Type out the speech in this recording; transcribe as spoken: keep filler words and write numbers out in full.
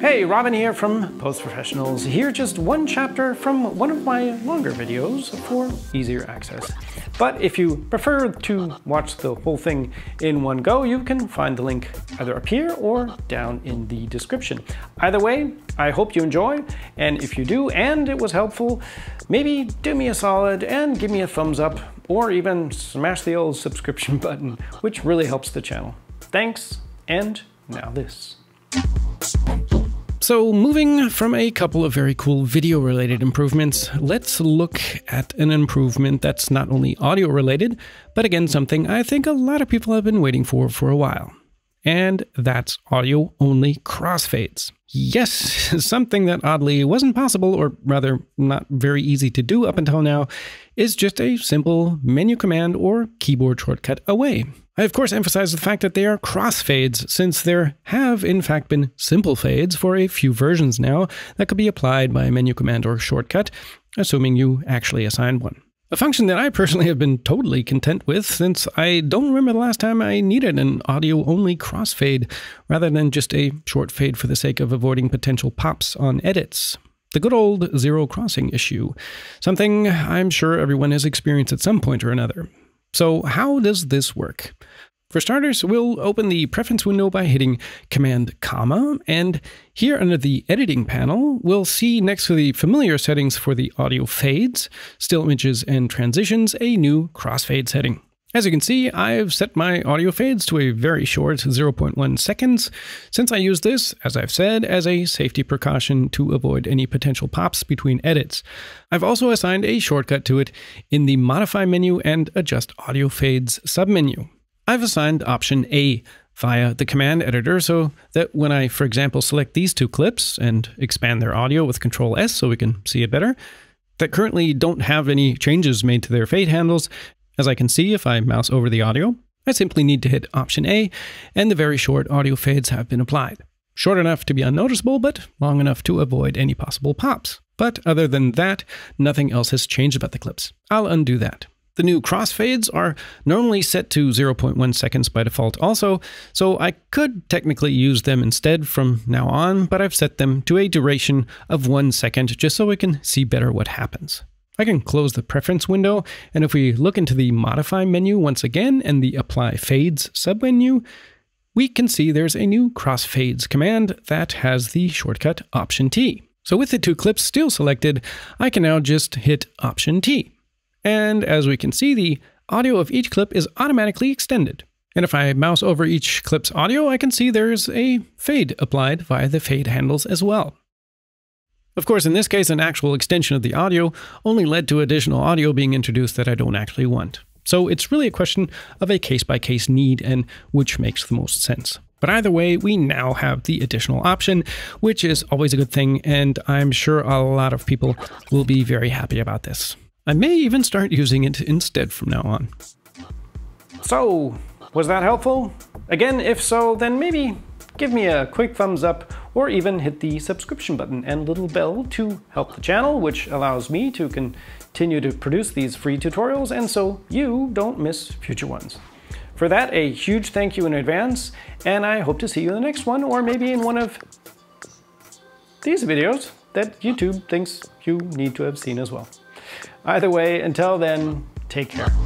Hey, Robin here from Post Professionals. Here just one chapter from one of my longer videos for easier access. But if you prefer to watch the whole thing in one go, you can find the link either up here or down in the description. Either way, I hope you enjoy, and if you do and it was helpful, maybe do me a solid and give me a thumbs up, or even smash the old subscription button, which really helps the channel. Thanks, and now this. So moving from a couple of very cool video related improvements, let's look at an improvement that's not only audio related, but again something I think a lot of people have been waiting for for a while. And that's audio only crossfades. Yes, something that oddly wasn't possible, or rather not very easy to do up until now, is just a simple menu command or keyboard shortcut away. I of course emphasize the fact that they are crossfades, since there have in fact been simple fades for a few versions now that could be applied by a menu command or shortcut, assuming you actually assign one. A function that I personally have been totally content with, since I don't remember the last time I needed an audio-only crossfade, rather than just a short fade for the sake of avoiding potential pops on edits. The good old zero crossing issue, something I'm sure everyone has experienced at some point or another. So how does this work? For starters, we'll open the preference window by hitting Command comma, and here under the editing panel, we'll see next to the familiar settings for the audio fades, still images, and transitions, a new crossfade setting. As you can see, I've set my audio fades to a very short zero point one seconds, since I use this, as I've said, as a safety precaution to avoid any potential pops between edits. I've also assigned a shortcut to it in the Modify menu and Adjust Audio Fades submenu. I've assigned option A via the command editor so that when I, for example, select these two clips and expand their audio with control S so we can see it better, that currently don't have any changes made to their fade handles, as I can see if I mouse over the audio, I simply need to hit option A and the very short audio fades have been applied. Short enough to be unnoticeable, but long enough to avoid any possible pops. But other than that, nothing else has changed about the clips. I'll undo that. The new crossfades are normally set to zero point one seconds by default also, so I could technically use them instead from now on, but I've set them to a duration of one second just so we can see better what happens. I can close the preference window, and if we look into the Modify menu once again and the Apply Fades submenu, we can see there's a new Crossfades command that has the shortcut Option T. So with the two clips still selected, I can now just hit Option T. And as we can see, the audio of each clip is automatically extended. And if I mouse over each clip's audio, I can see there's a fade applied via the fade handles as well. Of course, in this case, an actual extension of the audio only led to additional audio being introduced that I don't actually want. So it's really a question of a case-by-case need and which makes the most sense. But either way, we now have the additional option, which is always a good thing, and I'm sure a lot of people will be very happy about this. I may even start using it instead from now on. So, was that helpful? Again, if so, then maybe give me a quick thumbs up, or even hit the subscription button and little bell to help the channel, which allows me to continue to produce these free tutorials, and so you don't miss future ones. For that, a huge thank you in advance, and I hope to see you in the next one, or maybe in one of these videos that YouTube thinks you need to have seen as well. Either way, until then, take care.